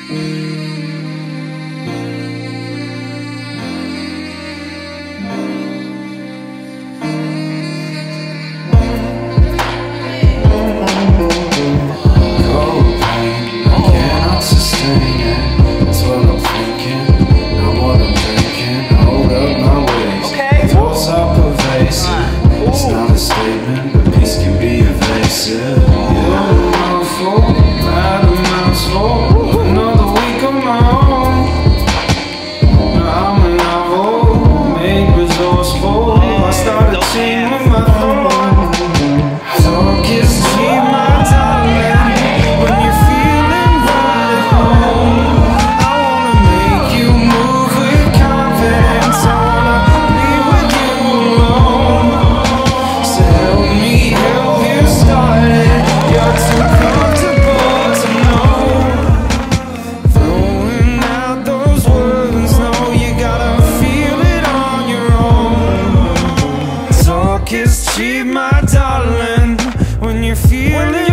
It's not a statement, but peace can be evasive. Yeah, I'm not full, bad amounts full. Another week on my own. I'm a novel, made resourceful. I started seeing with my thought. Talk is cheap, my darling. When you're feeling right at home, I wanna make you move with confidence. I wanna be with you alone. So help me help you start it. You're too comfortable to know. Throwing out those words, no, you gotta feel it on your own. Talk is cheap, my darling. When you're feeling